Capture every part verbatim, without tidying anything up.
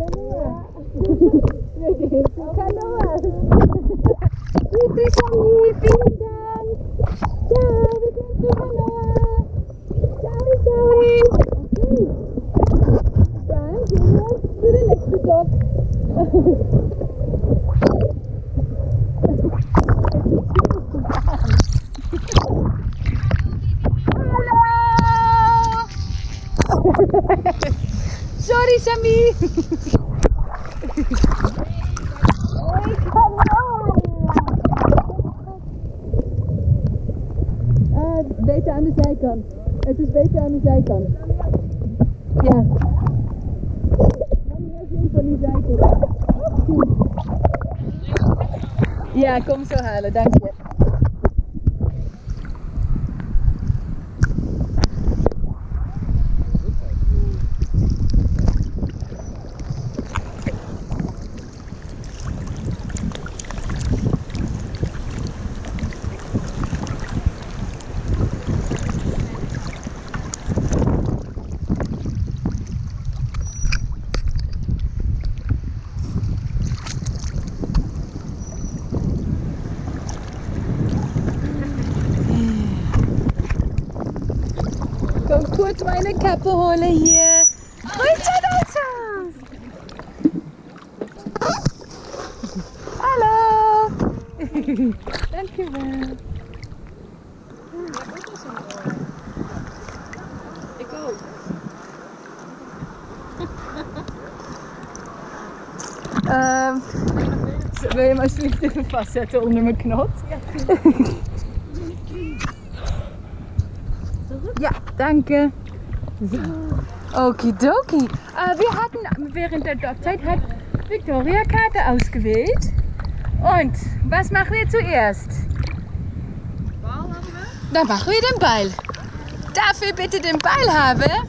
Kanoa. Wir gehen zu Kanoa. Tschüssi, Shami, vielen Dank. Ciao, wir gehen zu Kanoa. Ciao, ciao. Okay. Dann gehen wir zu der nächsten Dock. Sorry, Sammy! Ah, beter aan de zijkant. Het is beter aan de zijkant. Ja. Van die zijkant. Ja, kom zo halen, dank je. Kom kurz meine Kappe holen hier. Runter, runter! Hallo! Dankjewel. Ik ook. Um, wil je hem alsjeblieft even vastzetten onder mijn knot? Ja, danke. Okidoki. Uh, wir hatten während der Dockzeit hat Victoria Karte ausgewählt. Und was machen wir zuerst? Ball haben wir? Dann machen wir den Ball. Dafür bitte den Ball haben.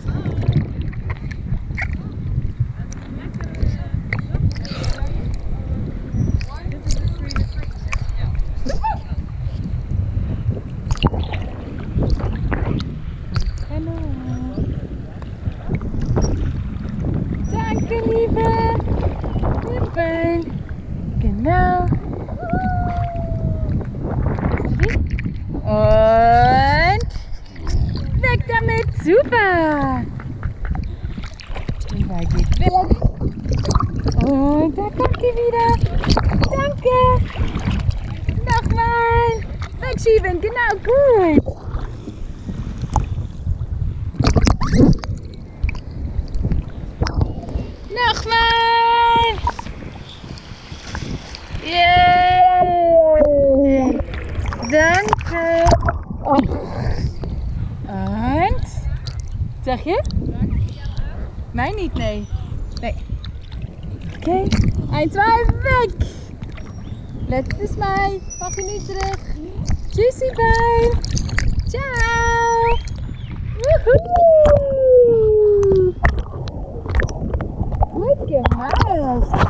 Danke, Liebe. Liebe. Genau. Und weg damit. Super. Der Ball geht weg. Und da kommt die wieder. Danke. Nochmal. Wegschieben. Genau, gut. Nochmal! Yeah! Danke! Oh. Und? Zeg je? Mij niet, nee. Nee. Oké. Okay. Eén, twee, weg! Letztes Mal. Mag je niet terug. Tschüssi, bye! Ciao! Woehoe! Goed gemaakt!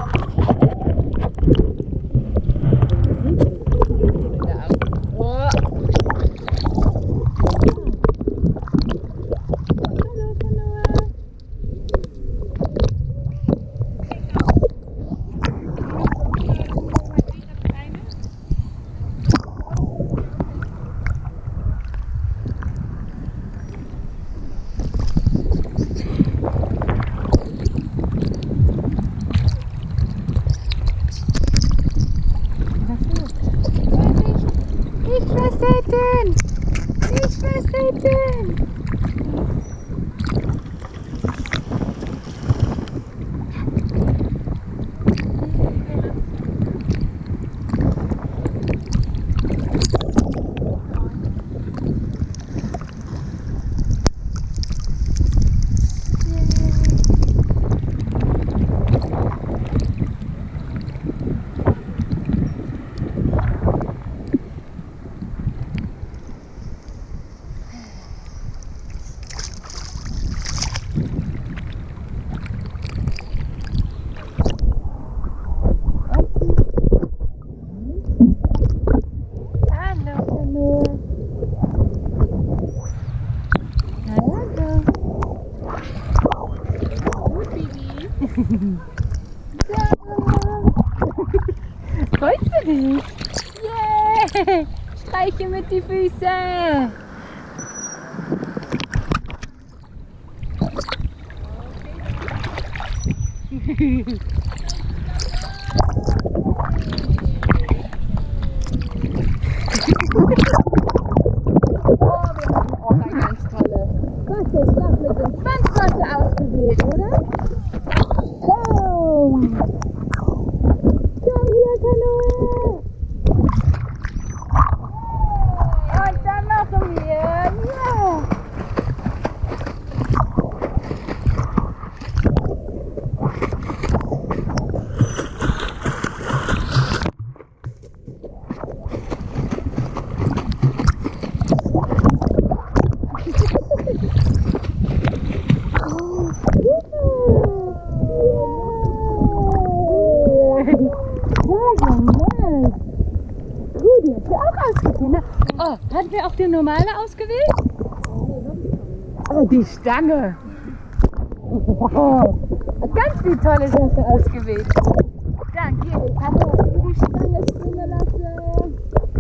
Freust du dich? Yeah! Streiche mit die Füße! Ausgewählt, oder? Komm! Komm hier, Kanoe! Und dann machen wir, ja! Oh, hatten wir auch die normale ausgewählt? Oh, die Stange. Oh, ganz viele tolle Sachen ausgewählt. Dann hier, die Kanoe über die Stange springen lassen.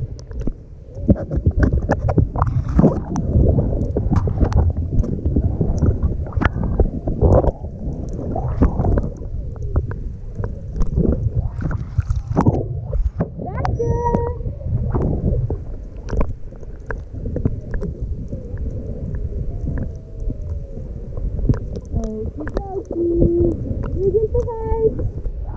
Wir sind bereit.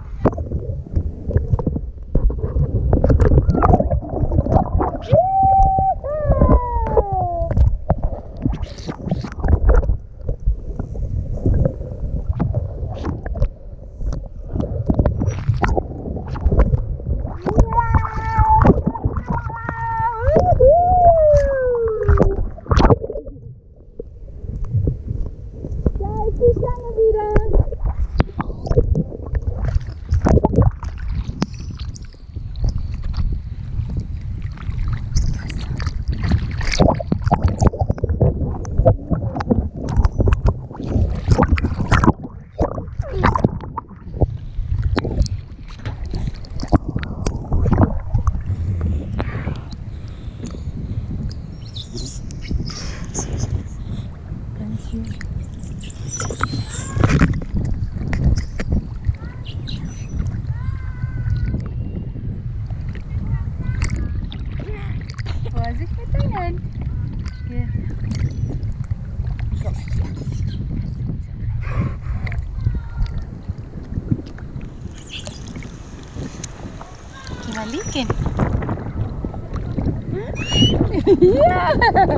Da ist die Stange wieder. Vorsicht mit deinen Händen. Hier. Geh mal liegen. Ja!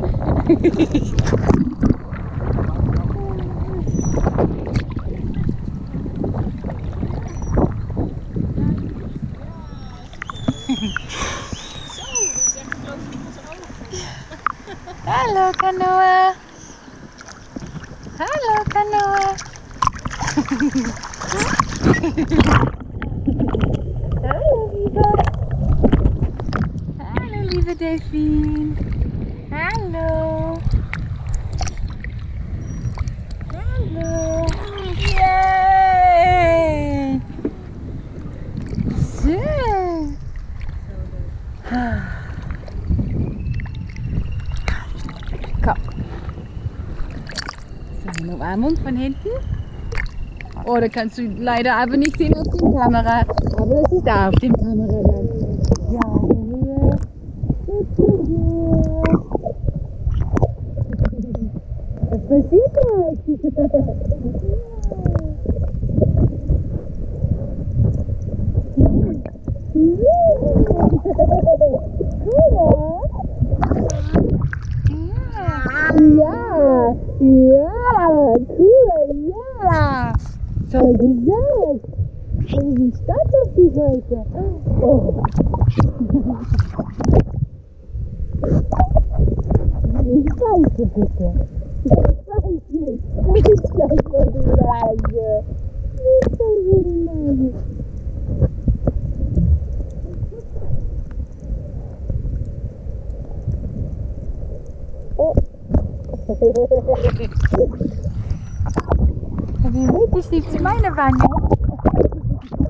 Hallo Kanoe! Hallo Kanoe! Hallo liebe! Hallo liebe Delfin! Hallo! Hallo! Yay! Schön! Komm. So, eine Umarmung von hinten. Oh, da kannst du leider aber nicht sehen auf der Kamera. Aber das ist da auf dem Kamera dann. Ja, hier. Was passiert gleich? Ja, ja, cool, ja. Toll gesagt. Wir sind stolz auf dich heute. Oh. Ich weiß es bitte. Ich weiß nicht. Ich weiß, was ich sage. Ich weiß, was ich sage. Oh. Wie wild, ich liebe meine Wanne.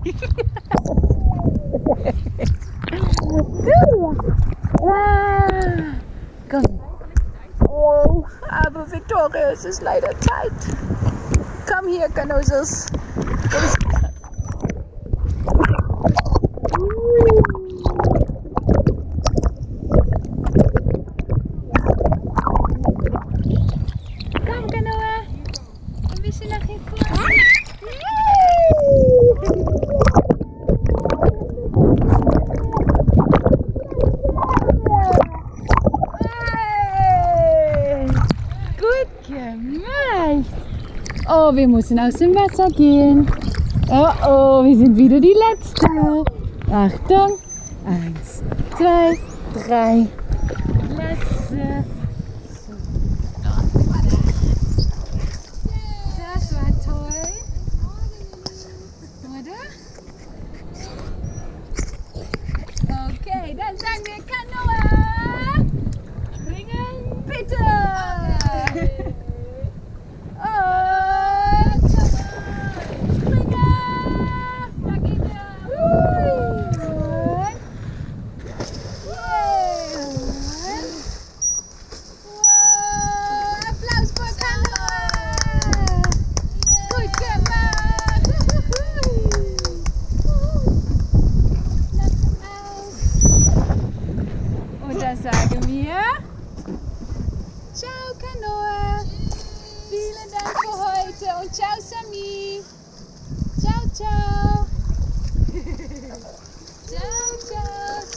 Du! Ah, komm. Oh, aber Victoria, es ist leider Zeit. Komm hier, Kanosus. Komm, Kanoa. Ein bisschen nach hinten. Gut gemacht. Oh, wir müssen aus dem Wasser gehen. Oh, oh, wir sind wieder die Letzte. Achtung. Eins, zwei, drei. Klasse. Das war toll. Oder? Okay, dann sagen wir Kanoa. Springen, bitte. Und springen. Da geht er. Und yeah. Wow, Applaus für Kanoa. Gut gemacht. Lass aus. Und dann sagen wir ciao, Kanoa. Vielen Dank für heute und ciao, Sami. Ciao, ciao. Ciao, ciao.